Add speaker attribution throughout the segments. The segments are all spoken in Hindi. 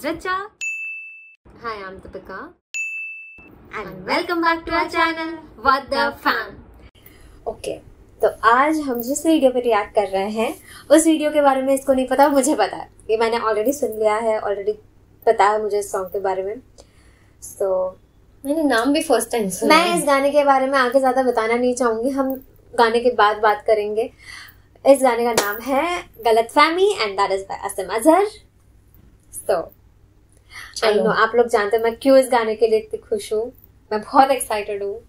Speaker 1: Richa. Hi, I'm Deepika. And welcome back to our channel, What the Fan.
Speaker 2: Okay, तो आज हम जिस वीडियो पे रिएक्ट कर रहे हैं उस वीडियो के बारे में इसको नहीं पता, मुझे पता है। ये मैंने ऑलरेडी सुन लिया है, ऑलरेडी पता है मुझे इस सॉन्ग के बारे में।
Speaker 1: मैंने नाम भी फर्स्ट टाइम सुना।
Speaker 2: मैं इस गाने के बारे में आगे ज्यादा बताना नहीं चाहूंगी, हम गाने के बाद बात करेंगे। इस गाने का नाम है Galatfahmi and that is by Asim Azhar. I know आप लोग जानते हैं मैं क्यों इस गाने के लिए इतनी खुश हूँ, मैं बहुत एक्साइटेड हूँ।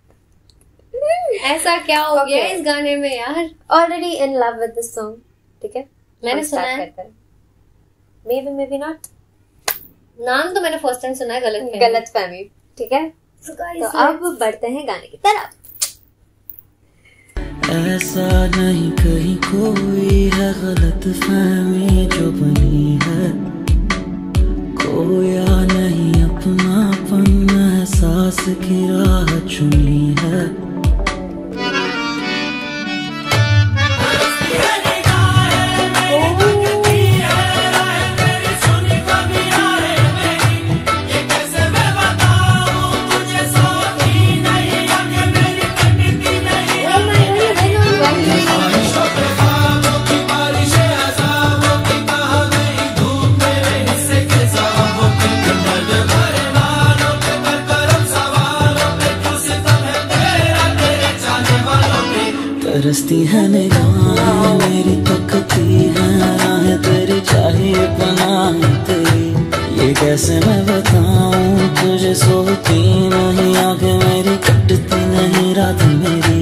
Speaker 1: ऐसा क्या हो गया इस गाने में यार?
Speaker 2: Already in love with this song, ठीक है।
Speaker 1: मैंने सुना है,
Speaker 2: मे बी नॉट।
Speaker 1: नाम तो मैंने फर्स्ट टाइम सुना है,
Speaker 2: गलतफहमी, ठीक है। तो अब बढ़ते हैं गाने की तरफ।
Speaker 3: ऐसा नहीं कहीं कोई है गलतफहमी जो बनी है, खोया नहीं अपनापन एहसास की राह चुनी है। तरसती है निगाहें मेरी, तकती है राहें तेरी, चाहिए पनाह तेरी। ये कैसे मैं बताऊं तुझे, सोती नहीं आंखें मेरी, कटती नहीं रात मेरी।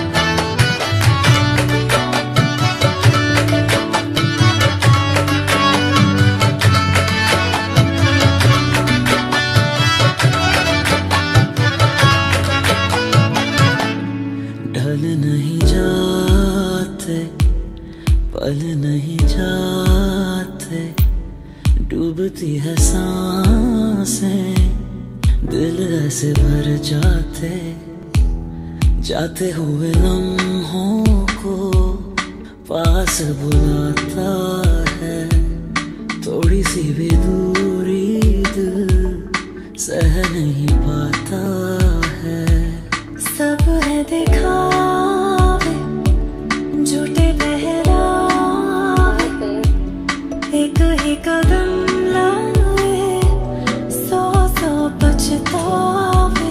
Speaker 3: ढल नहीं जाते पल नहीं जाते, डूबती है सांसें दिल ऐसे भर जाते, जाते हुए लम्हों को पास बुलाता है, थोड़ी सी भी दूरी दिल सह नहीं पाता है। सब है दिखावे झूठे बहरावे, एक ही कदम लाए सौ सौ पछतावे।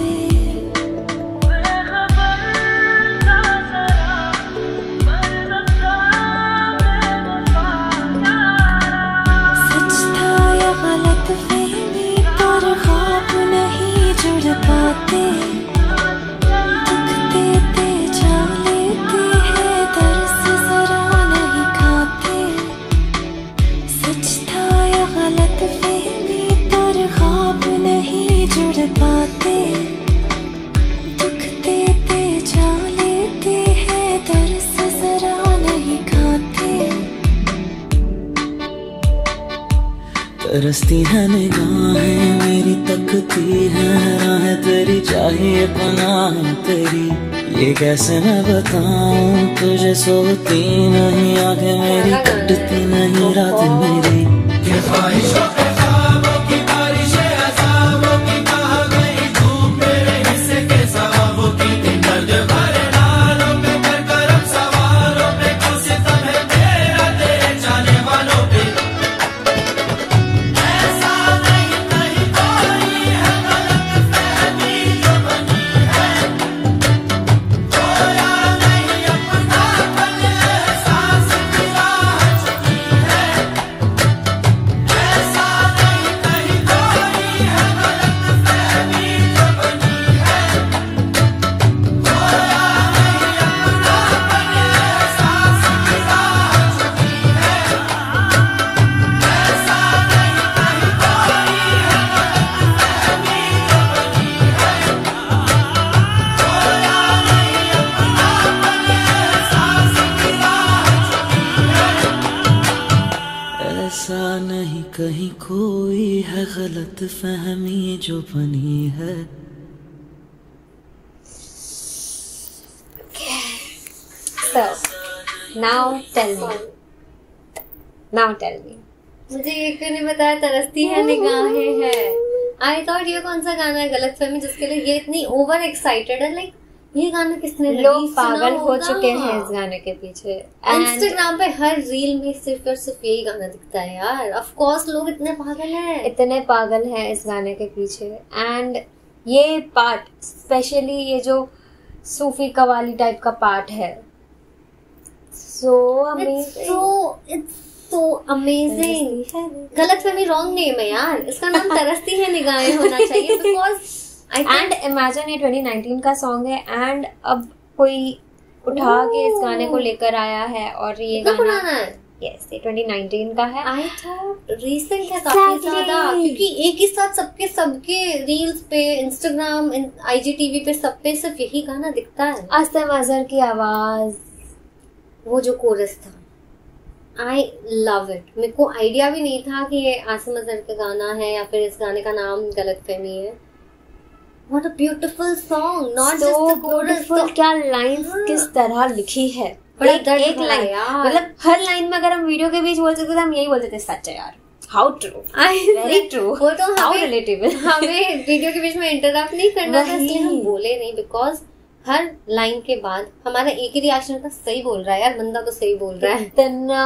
Speaker 3: सच था या गलतफहमी, पर ख्वाब नहीं जुड़ पाते, पाते दुख देते जा लेते हैं, दर्द जरा नहीं खाते। तरसती है निगाहें मेरी, तकती है राहें तेरी, चाहिए पनाह तेरी। ये कैसे मैं बताऊं तुझे, सोती नहीं आंखें मेरी, कटती नहीं रात मेरी। ये ख्वाहिशों पे ख्वाबों की बारिश है, अज़ाबों की कहा गई धूप मेरे हिस्से के सवाबों की, दर्द भरे नालों पे कर करम सवालों पे, कुछ सितम है तेरा तेरे जाने वालों पे। ऐसा नहीं कहीं कोई है गलतफहमी जो बनी है, खोया नहीं अपनापन एहसास की राह चुनी है। ऐसा नहीं कहीं कोई है गलतफहमी जो बनी है, खोया नहीं अपनापन एहसास की राह चुनी है। ऐसा नहीं कहीं कोई है गलतफहमी जो बनी है, खोया नहीं अपनापन एहसास की राह चुनी है। ऐसा नहीं कहीं कोई है गलतफहमी जो बनी है।
Speaker 2: So now tell me,
Speaker 1: मुझे ये क्यों नहीं बताया तरसती है निगाहें है। आई थॉट ये कौन सा गाना है गलतफहमी जिसके लिए ये इतनी ओवर एक्साइटेड है। लाइक ये गाना किसने
Speaker 2: लोग पागल हो चुके हैं इस गाने के पीछे।
Speaker 1: इंस्टाग्राम पे हर रील में सिर्फ और सिर्फ यही गाना दिखता है यार। ऑफ कोर्स लोग इतने पागल हैं इस गाने के पीछे। एंड ये पार्ट स्पेशली ये जो सूफी कवाली टाइप का पार्ट है, so amazing। Galatfahmi wrong name है यार, इसका नाम तरसती है निगाहें होना चाहिए बिकॉज
Speaker 2: एंड इमेजिन ये 2019 का सॉन्ग है एंड अब कोई उठा के इस गाने को लेकर आया है और ये गाना
Speaker 1: है
Speaker 2: यस ये 2019 का है।
Speaker 1: आई थॉट रीसेंट है काफी ज्यादा, क्योंकि एक ही साथ सबके रील्स पे, इंस्टाग्राम, IGTV पे सब पे सिर्फ यही गाना दिखता है।
Speaker 2: आसिम अजहर की आवाज,
Speaker 1: वो जो कोरस था, आई लव इट। मेरे को आइडिया भी नहीं था कि ये आसिम अजहर का गाना है या फिर इस गाने का नाम गलतफहमी है। What a beautiful song, not
Speaker 2: so
Speaker 1: just the chorus।
Speaker 2: beautiful, क्या लाइंस किस तरह लिखी है। एक लाइन, मतलब हर लाइन में अगर हम वीडियो के बीच बोल सकते थे हम यही बोलते थे सच है यार। How true, very true।
Speaker 1: वो तो
Speaker 2: How relatable।
Speaker 1: हमें वीडियो के बीच में इंटरप्ट नहीं करना था, इसलिए हम बोले नहीं। बिकॉज हर लाइन के बाद हमारा एक ही रिएक्शन था, सही बोल रहा है यार बंदा, तो सही बोल रहा है।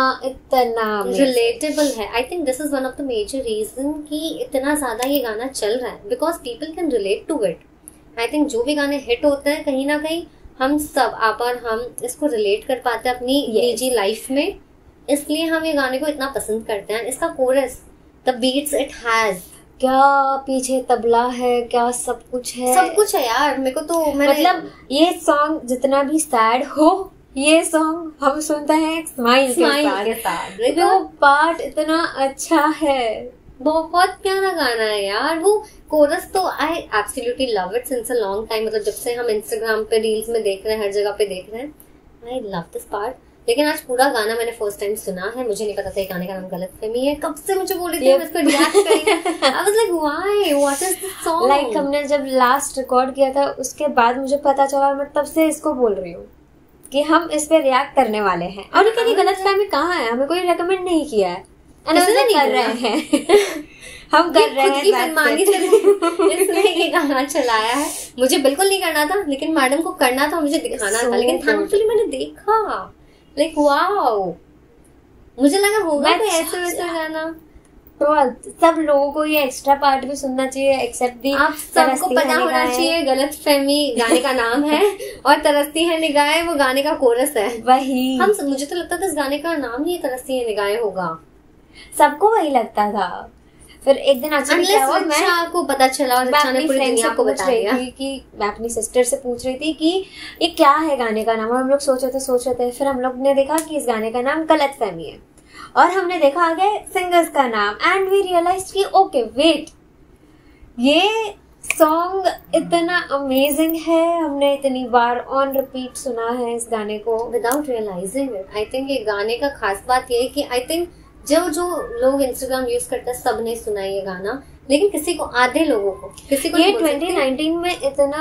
Speaker 2: इतना
Speaker 1: रिलेटेबल है। I think this is one of the major reason कि इतना ज्यादा ये गाना चल रहा है, because people can relate to it. I think जो भी गाने हिट होते हैं कहीं ना कहीं हम सब, आप और हम, इसको रिलेट कर पाते हैं अपनी निजी लाइफ में, इसलिए हम ये गाने को इतना पसंद करते हैं। इसका chorus, the beats it has,
Speaker 2: क्या पीछे तबला है, क्या सब कुछ है
Speaker 1: यार। मेरे को तो
Speaker 2: मतलब ये सॉन्ग जितना भी सैड हो, ये सॉन्ग हम सुनते हैं स्माइल के साथ। वो पार्ट इतना अच्छा है,
Speaker 1: बहुत प्यारा गाना है यार। वो कोरस तो I absolutely love it since a long time. मतलब जब से हम इंस्टाग्राम पे रील्स में देख रहे हैं, हर जगह पे देख रहे हैं, आई लव दिस पार्ट। लेकिन आज पूरा गाना मैंने फर्स्ट टाइम सुना है, मुझे नहीं पता था ये गाने का नाम गलतफहमी है। कब से मुझे बोल रही थी हम इसको रिएक्ट करेंगे। I was like why, what is this song.
Speaker 2: Like हमने जब लास्ट रिकॉर्ड किया था उसके बाद मुझे पता चला, मैं तब से इसको बोल रही हूँ कि हम इस पे रिएक्ट करने वाले हैं। और कहीं गलतफहमी कहाँ है, हमें कोई रेकमेंड नहीं किया है, कर रहे हैं हम कर रहे हैं
Speaker 1: मनमानी से इसने ये गाना चलाया है। मुझे बिल्कुल नहीं करना था, लेकिन मैडम को करना था, मुझे दिखाना था। लेकिन थैंकफुली मैंने देखा, लाइक वाओ, मुझे लगा होगा तो ऐसे वैसे गाना।
Speaker 2: तो सब लोगों को ये एक्स्ट्रा पार्ट भी सुनना चाहिए, एक्सेप्ट भी
Speaker 1: आप सबको पता होना चाहिए गलतफहमी गाने का नाम है और तरसती है निगाहें वो गाने का कोरस है।
Speaker 2: वही
Speaker 1: मुझे तो लगता था इस गाने का नाम ही तरसती है निगाहें होगा,
Speaker 2: सबको वही लगता था। फिर एक दिन
Speaker 1: आपको पता चला और अच्छा ने पूरी दुनिया को बता दिया
Speaker 2: कि मैं अपनी सिस्टर से पूछ रही थी कि ये क्या है गाने का नाम, और हम लोग सोच रहे थे। फिर हम लोग ने देखा कि इस गाने का नाम गलतफहमी है, और हमने देखा आगे सिंगर्स का नाम, एंड वी रियलाइज कि ओके वेट, ये सॉन्ग इतना अमेजिंग है, हमने इतनी बार ऑन रिपीट सुना है इस गाने को
Speaker 1: without realising it. I think ये गाने का खास बात ये है कि आई थिंक जो लोग इंस्टाग्राम यूज करते हैं सब ने सुना ये गाना, लेकिन किसी को, आधे लोगों को, किसी को
Speaker 2: ये 2019 में इतना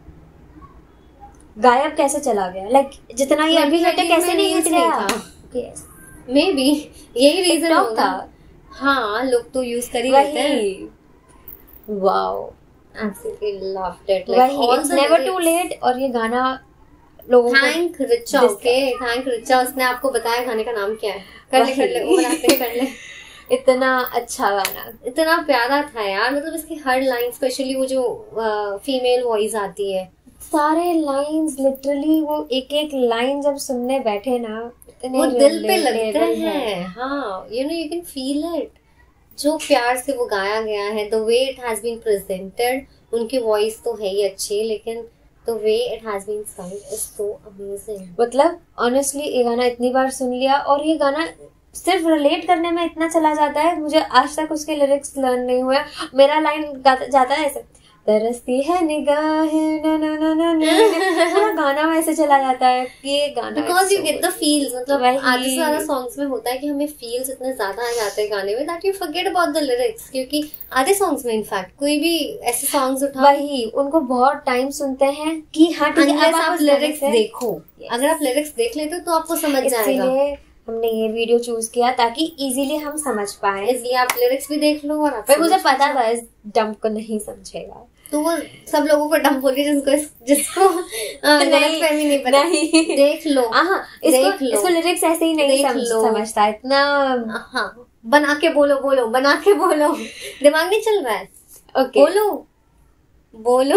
Speaker 2: गायब कैसे चला गया। लाइक जितना ये अभी हिट है कैसे नहीं हिट गया।
Speaker 1: मे बी यही रीजन होगा। हाँ, लोग तो यूज कर ही लेते हैं।
Speaker 2: Wow,
Speaker 1: absolutely loved it, like
Speaker 2: it's never too late। और ये गाना लोगों को
Speaker 1: थैंक रिचा, उसने आपको बताया गाने का नाम क्या है। कर ले
Speaker 2: इतना अच्छा गाना,
Speaker 1: इतना प्यारा था यार। मतलब इसकी हर लाइन, स्पेशली वो जो फीमेल वॉइस आती है,
Speaker 2: सारे लाइंस लिटरली वो एक एक लाइन जब सुनने बैठे ना,
Speaker 1: वो दिल पे लगते हैं। हाँ, यू कैन फील इट। जो प्यार से वो गाया गया है, the way it has been presented. उनकी वॉइस तो है ही अच्छी, लेकिन the way it has been sung is so amazing।
Speaker 2: मतलब ऑनेस्टली ये गाना इतनी बार सुन लिया, और ये गाना सिर्फ रिलेट करने में इतना चला जाता है, मुझे आज तक उसके लिरिक्स लर्न नहीं हुए। मेरा लाइन जाता है ऐसे, तरसती है निगाहें ना ना ना ना ना, पूरा गाना वैसे चला जाता है। ये गाना
Speaker 1: because you get the feels. मतलब आधे से ज्यादा सॉन्ग्स में होता है कि हमें फील्स इतने ज्यादा आ जाते हैं गाने में that you forget about the lyrics. क्योंकि आधे सॉन्ग्स में इनफैक्ट कोई भी ऐसे सॉन्ग्स उठा,
Speaker 2: वही उनको बहुत टाइम सुनते हैं कि हाँ ठीक है,
Speaker 1: आप लिरिक्स देखो। अगर आप लिरिक्स देख लेते हो तो आपको समझ जाएगा।
Speaker 2: हमने ये वीडियो चूज किया ताकि इजीली हम समझ पाए,
Speaker 1: इसलिए आप लिरिक्स भी देख लो। और
Speaker 2: पर मुझे पता था इस डंप को नहीं समझेगा,
Speaker 1: तो वो सब लोगों को डंप बोल के जिसको गलतफहमी नहीं पता, नहीं देख लो।
Speaker 2: इसको लिरिक्स ऐसे ही नहीं समझता इतना।
Speaker 1: हाँ, बना के बोलो, बना के बोलो, दिमाग नहीं चल रहा है।
Speaker 2: ओके
Speaker 1: बोलो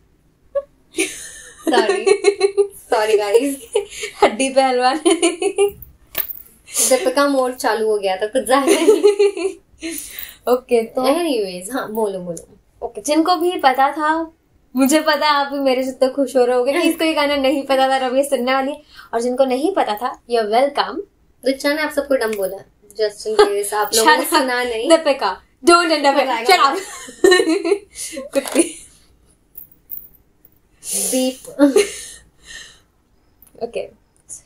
Speaker 1: सॉरी गाइस,
Speaker 2: हड्डी पहलवान
Speaker 1: दीपिका मोड चालू हो गया था कुछ ज्यादा।
Speaker 2: ओके तो
Speaker 1: एनीवेज, हाँ बोलो।
Speaker 2: ओके, जिनको भी पता था, मुझे पता है आप भी मेरे से तो खुश हो रहे होगे कि इसको ये गाना नहीं पता था, रवि सुनने वाली है। और जिनको नहीं पता था, यू आर वेलकम।
Speaker 1: रिचा ने आप सबको डम बोला, जस्ट इन केस आप लोगों ने सुना नहीं।
Speaker 2: Deepika don't end up, shut up कुत्ती
Speaker 1: beep. Okay,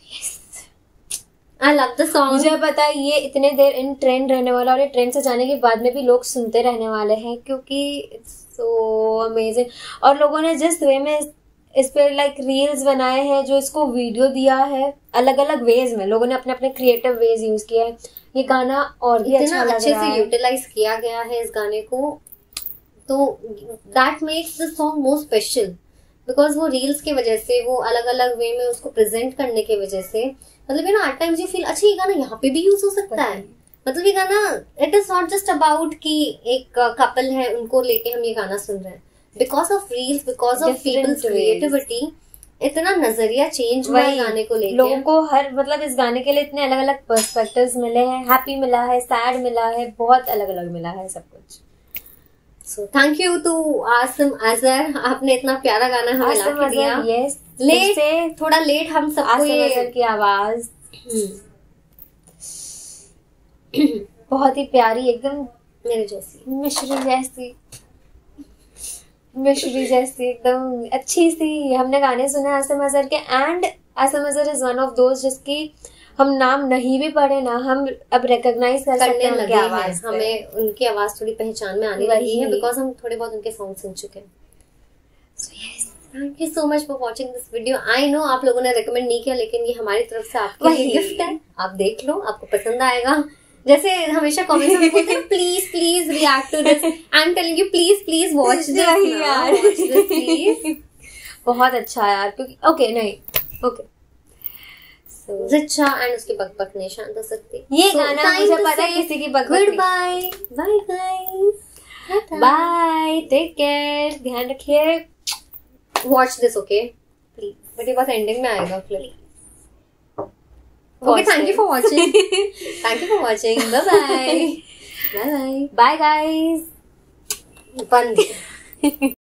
Speaker 1: I love the song.
Speaker 2: मुझे पता है ये इतने देर इन ट्रेंड रहने वाला, और ये ट्रेंड से जाने के बाद में भी लोग सुनते रहने वाले हैं, क्योंकि इट्स सो अमेजिंग। और लोगों ने जिस वे में इस पे लाइक रील्स बनाए हैं, जो इसको वीडियो दिया है, अलग अलग वेज में लोगों ने अपने अपने क्रिएटिव वेज यूज किया है। ये गाना और भी अच्छा लग
Speaker 1: अच्छे
Speaker 2: रहा है,
Speaker 1: से यूटिलाइज किया गया है इस गाने को, तो that makes the song more special. Because वो रील्स की वजह से, वो अलग अलग वे में उसको प्रेजेंट करने की वजह से, मतलब एट टाइम्स यू फील अच्छा ये गाना यहाँ पे भी यूज हो सकता है। मतलब ये गाना, it is not just about कि एक कपल है उनको लेके हम ये गाना सुन रहे हैं। Because of reels, because of peoples creativity, इतना नजरिया चेंज हुआ है गाने को लेके।
Speaker 2: लोगों को हर मतलब इस गाने के लिए इतने अलग अलग पर्सपेक्टिव्स मिले हैं, हैप्पी मिला है, सैड मिला है, बहुत अलग अलग मिला है सब कुछ।
Speaker 1: So, thank you to Asim Azhar, आपने इतना प्यारा गाना हमें ला के दिया।
Speaker 2: यस,
Speaker 1: लेट, थोड़ा लेट हम सबको
Speaker 2: ये की आवाज बहुत ही प्यारी, एकदम
Speaker 1: मेरे जैसी,
Speaker 2: मिश्री जैसी एकदम अच्छी सी। हमने गाने सुने आसिम अजहर के, and Asim Azhar is one of दोस्त जिसकी हम नाम नहीं भी पढ़े ना, हम अब रिकॉग्नाइज कर सकते हैं उनकी आवाज,
Speaker 1: हमें उनकी आवाज थोड़ी पहचान में आने लगी है, बिकॉज हम थोड़े बहुत उनके सॉन्ग सुन चुके हैं। So yes, thank you so much for watching this video. I know आप लोगों ने रिकमेंड नहीं किया, लेकिन ये हमारी तरफ से आपके लिए गिफ्ट है। आप देख लो, आपको पसंद आएगा। जैसे हमेशा कमेंट्स में बोलते हैं please react to this, I am telling you please watch this यार, प्लीज।
Speaker 2: बहुत अच्छा यार, क्योंकि ओके नहीं ओके
Speaker 1: रिचा एंड उसकी बकबक नहीं शांत हो सकती।
Speaker 2: ये गाना मुझे पता है किसी की बकबक।
Speaker 1: Good bye guys,
Speaker 2: bye, take care, ध्यान रखिए।
Speaker 1: Watch this okay please, but ये बात एंडिंग में आएगा प्लीज। Okay, thank you for watching, thank you for watching, bye bye
Speaker 2: bye guys.
Speaker 1: बंद।